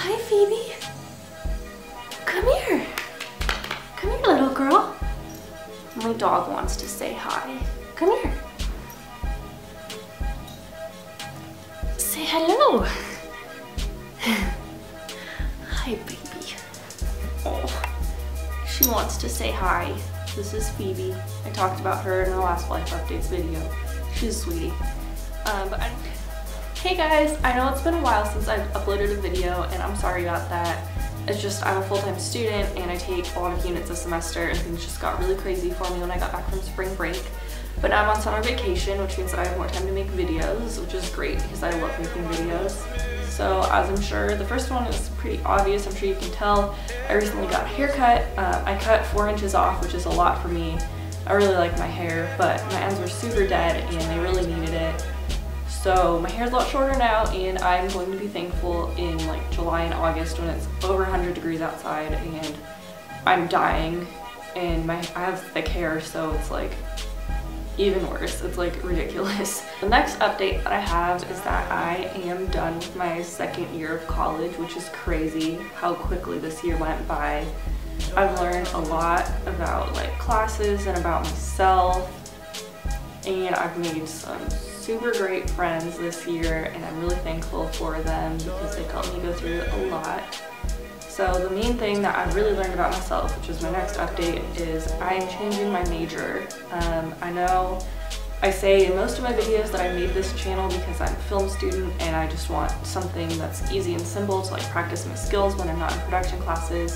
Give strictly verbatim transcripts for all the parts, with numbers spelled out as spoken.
Hi, Phoebe. Come here. Come here, little girl. My dog wants to say hi. Come here. Say hello. Hi, baby. Oh, she wants to say hi. This is Phoebe. I talked about her in the last life updates video. She's a sweetie. Um, but I'm Hey guys, I know it's been a while since I've uploaded a video and I'm sorry about that. It's just I'm a full-time student and I take a lot of units a semester and things just got really crazy for me when I got back from spring break. But now I'm on summer vacation, which means that I have more time to make videos, which is great because I love making videos. So as I'm sure the first one is pretty obvious, I'm sure you can tell, I recently got a haircut. Uh, I cut four inches off, which is a lot for me. I really like my hair, but my ends were super dead and they really needed it. So my hair's a lot shorter now and I'm going to be thankful in like July and August when it's over one hundred degrees outside and I'm dying and my I have thick hair, so it's like even worse. It's like ridiculous. The next update that I have is that I am done with my second year of college, which is crazy how quickly this year went by. I've learned a lot about like classes and about myself, and I've made some super great friends this year and I'm really thankful for them because they helped me go through a lot. So the main thing that I've really learned about myself, which is my next update, is I'm changing my major. Um, I know I say in most of my videos that I made this channel because I'm a film student and I just want something that's easy and simple to like practice my skills when I'm not in production classes.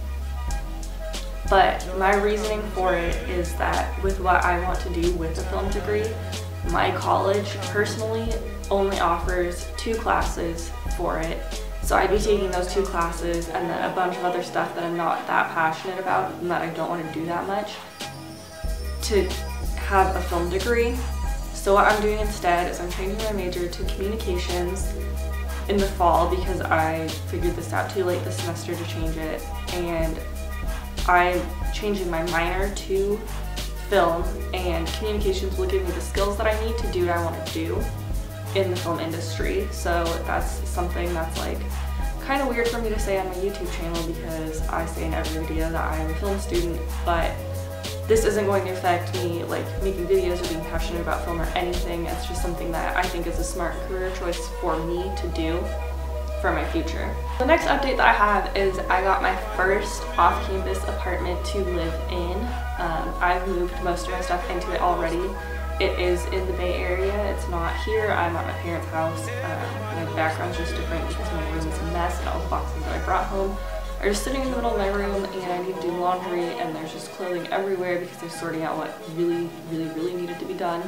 But my reasoning for it is that with what I want to do with a film degree, my college personally only offers two classes for it. So I'd be taking those two classes and then a bunch of other stuff that I'm not that passionate about and that I don't want to do that much to have a film degree. So what I'm doing instead is I'm changing my major to communications in the fall because I figured this out too late this semester to change it, and I'm changing my minor to film, and communications will give me the skills that I need to do what I want to do in the film industry. So that's something that's like kind of weird for me to say on my YouTube channel because I say in every video that I am a film student, but this isn't going to affect me like making videos or being passionate about film or anything. It's just something that I think is a smart career choice for me to do for my future. The next update that I have is I got my first off-campus apartment to live in. Um, I've moved most of my stuff into it already. It is in the Bay Area. It's not here. I'm at my parents' house. Um, my background's just different because my room is a mess and all the boxes that I brought home are just sitting in the middle of my room and I need to do laundry and there's just clothing everywhere because I'm sorting out what really, really, really needed to be done.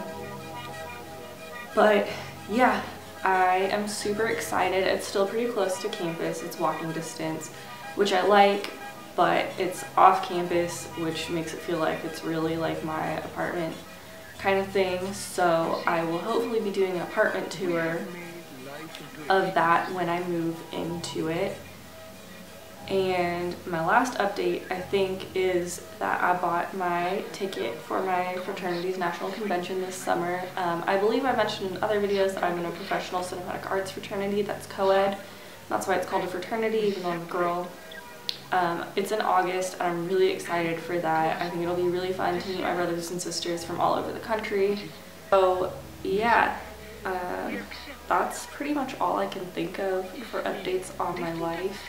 But yeah. I am super excited. It's still pretty close to campus. It's walking distance, which I like, but it's off campus, which makes it feel like it's really like my apartment kind of thing. So I will hopefully be doing an apartment tour of that when I move into it. And my last update, I think, is that I bought my ticket for my fraternity's national convention this summer. Um, I believe I mentioned in other videos that I'm in a professional cinematic arts fraternity that's co-ed. That's why it's called a fraternity, even though I'm a girl. Um, it's in August, and I'm really excited for that. I think it'll be really fun to meet my brothers and sisters from all over the country. So yeah, um, that's pretty much all I can think of for updates on my life.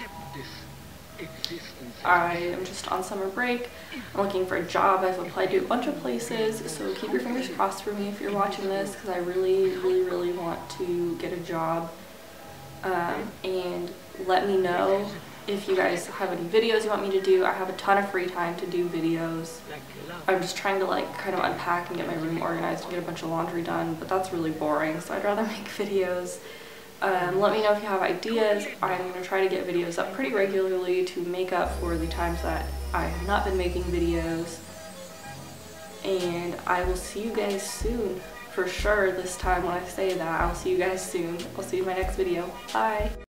I am just on summer break. I'm looking for a job. I've applied to a bunch of places, so keep your fingers crossed for me if you're watching this because I really, really, really want to get a job. Um, and let me know if you guys have any videos you want me to do. I have a ton of free time to do videos. I'm just trying to like kind of unpack and get my room organized and get a bunch of laundry done, but that's really boring, so I'd rather make videos. Um, let me know if you have ideas. I'm going to try to get videos up pretty regularly to make up for the times that I have not been making videos. And I will see you guys soon. For sure this time when I say that, I'll see you guys soon. I'll see you in my next video. Bye!